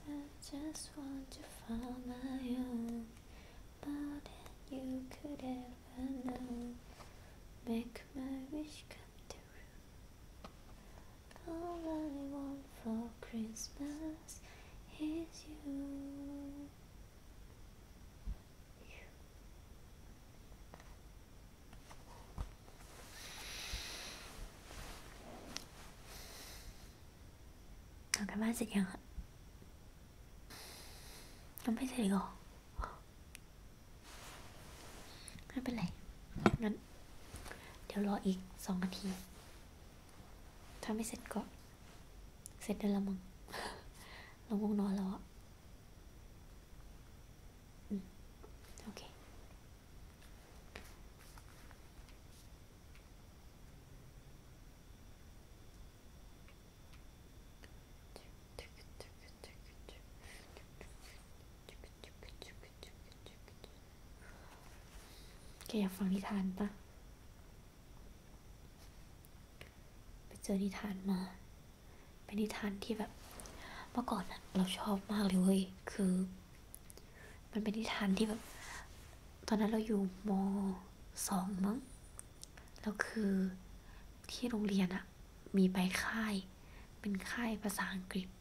I just want to find my own more than you could ever know. Make my wish come true. All I want for Christmas is you.ทำกันบ้านเสร็จยังคะยังไม่เสร็จหรอไม่เป็นไรงั้นเดี๋ยวรออีก2 นาทีถ้าไม่เสร็จก็เสร็จได้แล้วมั้งเราง่วงนอนแล้วอ่ะโอเคแกอยากฟังนิทานปะไปเจอนิทานมาเป็นนิทานที่แบบเมื่อก่อนอะเราชอบมากเลยเว้ยคือมันเป็นนิทานที่แบบตอนนั้นเราอยู่ม.2 มั้งแล้วคือที่โรงเรียนอะมีไปค่ายเป็นค่ายภาษาอังกฤษ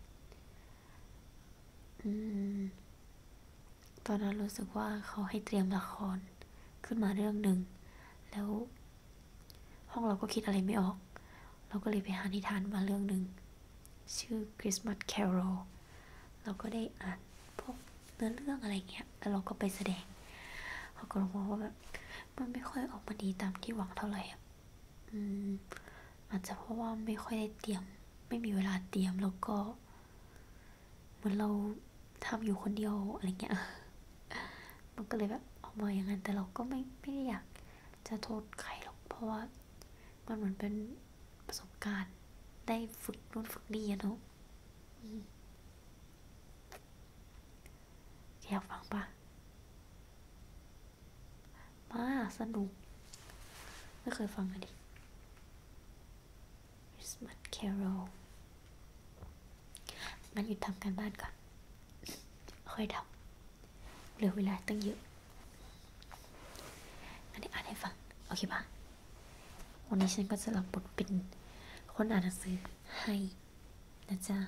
ตอนนั้นรู้สึกว่าเขาให้เตรียมละครขึ้นมาเรื่องหนึ่งแล้วห้องเราก็คิดอะไรไม่ออกเราก็เลยไปหานิทานมาเรื่องหนึ่งชื่อ Christmas Carol เราก็ได้อ่านพวกเนื้อเรื่องอะไรเงี้ยแล้วเราก็ไปแสดงเขาก็บอกว่าแบบมันไม่ค่อยออกมาดีตามที่หวังเท่าไหร่อาจจะเพราะว่าไม่ค่อยได้เตรียมไม่มีเวลาเตรียมแล้วก็เหมือนเราทำอยู่คนเดียวอะไรเงี้ยมันก็เลยแบบออกมาอย่างนั้นแต่เราก็ไม่ได้อยากจะโทษใครหรอกเพราะว่ามันเหมือนเป็นประสบการณ์ได้ฝึกนู่นฝึกนี่เนาะอยากฟังปะมาสนุกไม่เคยฟังเลยดิ Christmas Carol งั้นหยุดทำการบ้านก่อนค่อยทำเหลือเวลาตั้งเยอะงั้นอ่านให้ฟังโอเคปะวันนี้ฉันก็จะรับบทเป็นคนอ่านหนังสือให้นะจ๊ะ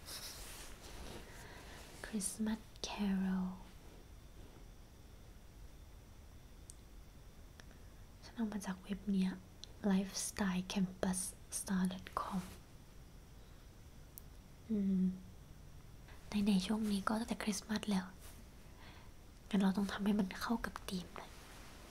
Christmas Carol ฉันเอามาจากเว็บเนี้ย lifestylecampus.com ในช่วงนี้ก็ตั้งแต่คริสต์มาสแล้วงั้นเราต้องทำให้มันเข้ากับธีมหน่อย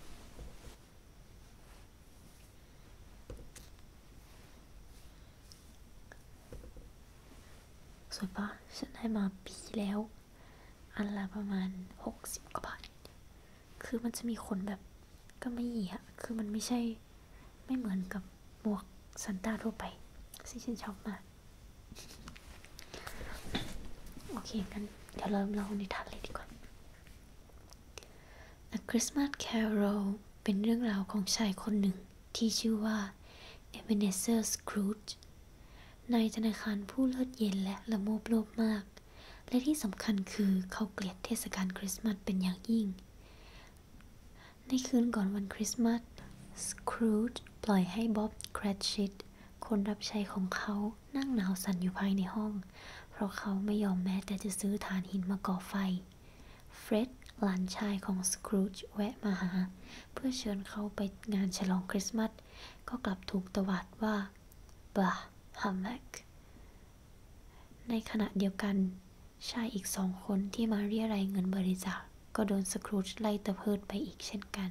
สวยปะฉันได้มาปีแล้วอันละประมาณ60 กว่าบาทคือมันจะมีคนแบบก็ไม่หีอะคือมันไม่เหมือนกับหมวกซันต้าทั่วไปซึ่งฉันชอบมากโอเคกันเดี๋ยวเราเล่านิทานเลยดีกว่า A Christmas Carol เป็นเรื่องราวของชายคนหนึ่งที่ชื่อว่า Ebenezer Scrooge นายธนาคารผู้เลือดเย็นและละโมบโลภมากและที่สำคัญคือเขาเกลียดเทศกาลคริสต์มาสเป็นอย่างยิ่งในคืนก่อนวันคริสต์มาส Scrooge ปล่อยให้บ๊อบแครตชิตคนรับใช้ของเขานั่งหนาวสั่นอยู่ภายในห้องเพราะเขาไม่ยอมแม้แต่จะซื้อถ่านหินมาก่อไฟเฟร็ดหลานชายของสครูจแวะมาหาเพื่อเชิญเขาไปงานฉลองคริสต์มาสก็กลับถูกตวาดว่าบ้าฮัมแมกในขณะเดียวกันชายอีก2 คนที่มาเรียรายเงินบริจาคก็โดนสครูจไล่ตะเพิดไปอีกเช่นกัน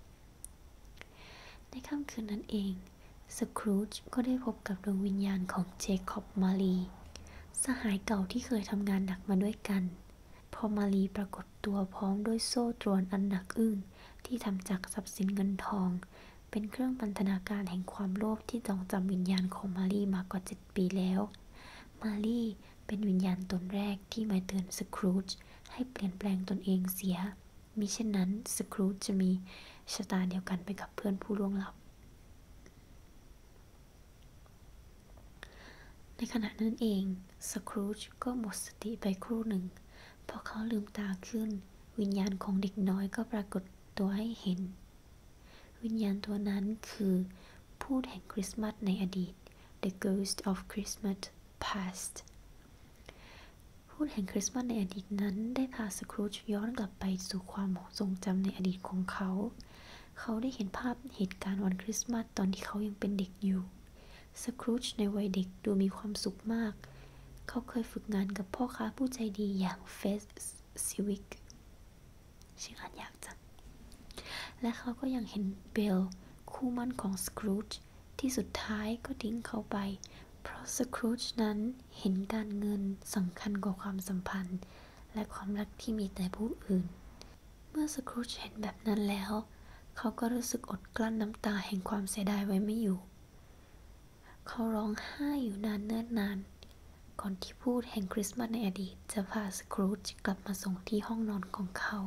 ในค่ำคืนนั้นเองสครูจก็ได้พบกับดวงวิญญาณของเจคอบมารีสหายเก่าที่เคยทำงานหนักมาด้วยกันพอมารีปรากฏตัวพร้อมด้วยโซ่ตรวนอันหนักอึ้งที่ทำจากทรัพย์สินเงินทองเป็นเครื่องพันธนาการแห่งความโลภที่จองจำวิญญาณของมารีมากว่า7 ปีแล้วมารีเป็นวิญญาณตนแรกที่มาเตือนสครูจให้เปลี่ยนแปลงตนเองเสียมิเช่นนั้นสครูจจะมีชะตาเดียวกันไปกับเพื่อนผู้ล่วงลับในขณะนั้นเองสครูจก็หมดสติไปครู่หนึ่งพอเขาลืมตาขึ้นวิญญาณของเด็กน้อยก็ปรากฏตัวให้เห็นวิญญาณตัวนั้นคือพูดแห่งคริสต์มาสในอดีต The Ghost of Christmas Past พูดแห่งคริสต์มาสในอดีตนั้นได้พาสครูจย้อนกลับไปสู่ความทรงจำในอดีตของเขาได้เห็นภาพเหตุการณ์วันคริสต์มาสตอนที่เขายังเป็นเด็กอยู่สครูจในวัยเด็กดูมีความสุขมากเขาเคยฝึกงานกับพ่อค้าผู้ใจดีอย่างเฟสซิวิกชื่ออ่านยากจังและเขาก็ยังเห็นเบลคู่มั่นของสครูจที่สุดท้ายก็ทิ้งเขาไปเพราะสครูจนั้นเห็นการเงินสำคัญกว่าความสัมพันธ์และความรักที่มีแต่ผู้อื่นเมื่อสครูจเห็นแบบนั้นแล้วเขาก็รู้สึกอดกลั้นน้ำตาแห่งความเสียดายไว้ไม่อยู่เขาร้องไห้อยู่นานเนิ่นนานก่อนที่พูดแห่งคริสต์มาสในอดีตจะพาสครูจกลับมาส่งที่ห้องนอนของเขา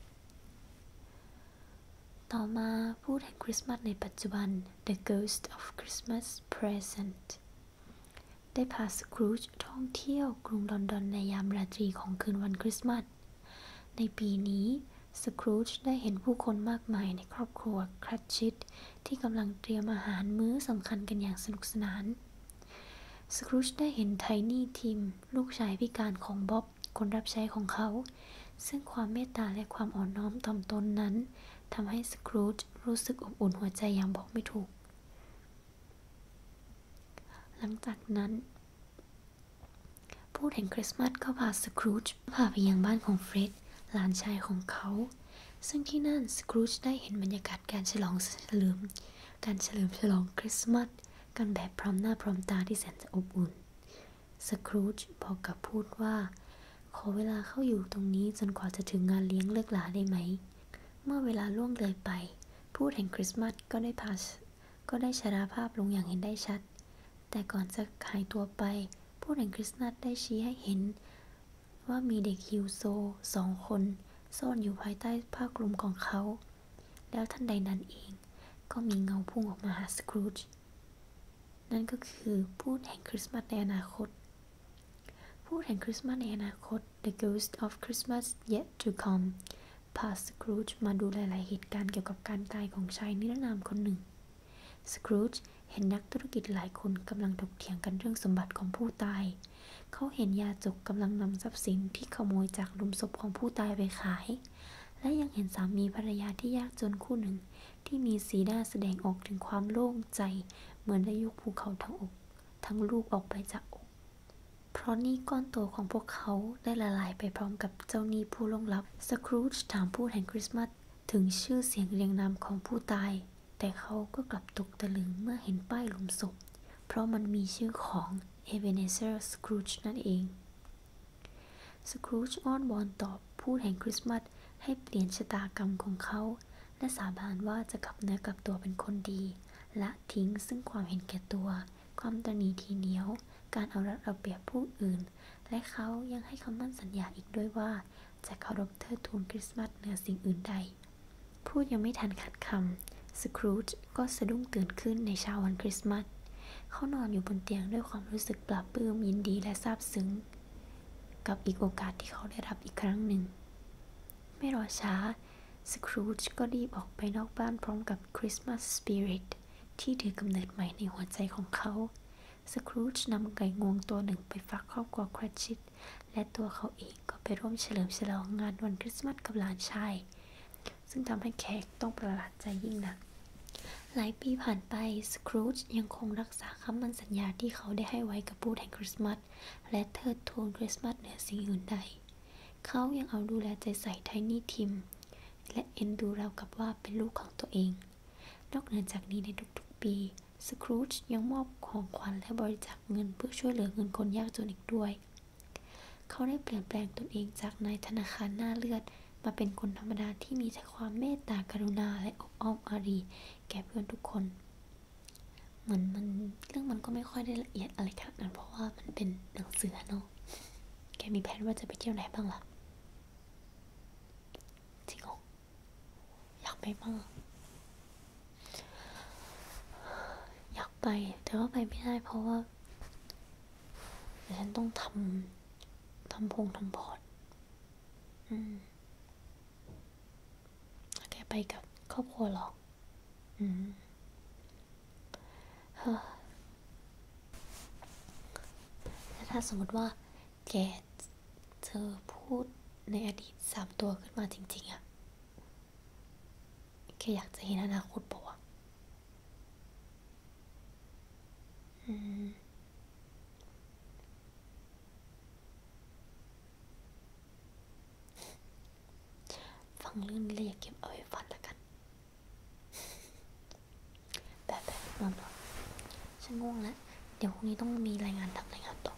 ต่อมาพูดแห่งคริสต์มาสในปัจจุบัน The Ghost of Christmas Present ได้พาสครูจท่องเที่ยวกรุงลอนดอนในยามราตรีของคืนวันคริสต์มาสในปีนี้สครูจได้เห็นผู้คนมากมายในครอบครัวครัตชิตที่กำลังเตรียมอาหารมื้อสำคัญกันอย่างสนุกสนานสครูจได้เห็นไทนี่ทิมลูกชายพิการของบ๊อบคนรับใช้ของเขาซึ่งความเมตตาและความอ่อนน้อมถ่อมตนนั้นทำให้สครูจรู้สึกอบอุ่นหัวใจอย่างบอกไม่ถูกหลังจากนั้นพูดแห่งคริสต์มาสก็พาสครูจไปยังบ้านของเฟร็ดหลานชายของเขาซึ่งที่นั่นสครูจได้เห็นบรรยากาศการเฉลิมฉลองคริสต์มาสกันแบบพร้อมหน้าพร้อมตาที่แสนจะอบอุ่นสครูจบอกกับพูดว่าขอเวลาเข้าอยู่ตรงนี้จนกว่าจะถึงงานเลี้ยงเลิกลาได้ไหมเมื่อเวลาล่วงเลยไปพูดแห่งคริสต์มาสก็ได้ชราภาพลงอย่างเห็นได้ชัดแต่ก่อนจะหายตัวไปพูดแห่งคริสต์มาสได้ชี้ให้เห็นว่ามีเด็กฮิวโซ2 คนซ่อนอยู่ภายใต้ผ้าคลุมของเขาแล้วทันใดนั้นเองก็มีเงาพุ่งออกมาหาสครูจนั่นก็คือพูดแห่งคริสต์มาสในอนาคตพูดแห่งคริสต์มาสในอนาคต The Ghost of Christmas Yet to Come พาสครูจมาดูหลายๆเหตุการณ์เกี่ยวกับการตายของชายนิรนามคนหนึ่งสครูจเห็นนักธุรกิจหลายคนกำลังถกเถียงกันเรื่องสมบัติของผู้ตายเขาเห็นยาจกกำลังนำทรัพย์สินที่ขโมยจากหลุมศพของผู้ตายไปขายและยังเห็นสามีภรรยาที่ยากจนคู่หนึ่งที่มีสีหน้าแสดงออกถึงความโล่งใจเหมือนได้ยกภูเขาทั้งลูกออกไปจากอกเพราะหนี้ก้อนโตของพวกเขาได้ละลายไปพร้อมกับเจ้าหนี้ผู้ล่วงลับสครูจถามพูดแห่งคริสต์มาสถึงชื่อเสียงเรียงนามของผู้ตายแต่เขาก็กลับตกตะลึงเมื่อเห็นป้ายหลุมศพเพราะมันมีชื่อของ Ebenezer Scrooge นั่นเองสครูจอ้อนวอนตอบพูดแห่งคริสต์มาสให้เปลี่ยนชะตากรรมของเขาและสาบานว่าจะกลับเนื้อกลับตัวเป็นคนดีและทิ้งซึ่งความเห็นแก่ตัวความตนีทีเหนียวการเอารัดเอาเปรียบผู้อื่นและเขายังให้คำมั่นสัญญาอีกด้วยว่าจะเคารพเทิดทูนคริสต์มาสเหนือสิ่งอื่นใดพูดยังไม่ทันขาดคำสครูจก็สะดุ้งตื่นขึ้นในเช้าวันคริสต์มาสเขานอนอยู่บนเตียงด้วยความรู้สึกปลาบปลื้มยินดีและซาบซึ้งกับอีกโอกาสที่เขาได้รับอีกครั้งหนึ่งไม่รอช้าสครูจก็รีบออกไปนอกบ้านพร้อมกับคริสต์มาสสปิริตที่ถือกำเนิดใหม่ในหัวใจของเขาสครูจนำไก่งวงตัวหนึ่งไปฝากครอบครัวครัตชิตและตัวเขาเองก็ไปร่วมเฉลิมฉลองงานวันคริสต์มาสกับหลานชายซึ่งทำให้แขกต้องประหลาดใจยิ่งนักหลายปีผ่านไปสครูจยังคงรักษาคำมั่นสัญญาที่เขาได้ให้ไว้กับพูดแห่งคริสต์มาสและเทิดทูนคริสต์มาสเหนือสิ่งอื่นใดเขายังเอาดูแลใจใส่ไทนี่ทิมและเอ็นดูเรากับว่าเป็นลูกของตัวเองนอกเหนือจากนี้ในทุกๆปีสครูจยังมอบของขวัญและบริจาคเงินเพื่อช่วยเหลือเงินคนยากจนอีกด้วยเขาได้เปลี่ยนแปลงตนเองจากนายธนาคารหน้าเลือดมาเป็นคนธรรมดาที่มีแต่ความเมตตากรุณาและอบอ้อมอารีแก่เพื่อนทุกคนเหมือนเรื่องมันก็ไม่ค่อยได้ละเอียดอะไรขนาดนั้นเพราะว่ามันเป็นหนังสือเนาะแกมีแผนว่าจะไปเที่ยวไหนบ้างล่ะจริงเหรออยากไปมากอยากไปแต่ว่าไปไม่ได้เพราะว่าแต่ฉันต้องทำพอร์ตแกไปกับครอบครัวหรอแล้วถ้าสมมติว่าแกเจอพูดในอดีต3 ตัวขึ้นมาจริงๆอะแกอยากจะเห็นอนาคตปะวะฟังเรื่องนี้เลยอยากเก็บเอาไว้ฝันละกันแบบนอนฉันง่วงแล้วเดี๋ยวพรุ่งนี้ต้องมีรายงานต่อ